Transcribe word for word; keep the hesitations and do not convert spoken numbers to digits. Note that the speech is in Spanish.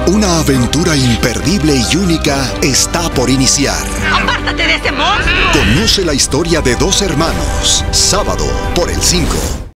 Una aventura imperdible y única está por iniciar. ¡Apártate de ese monstruo! Conoce la historia de dos hermanos. Sábado por el cinco.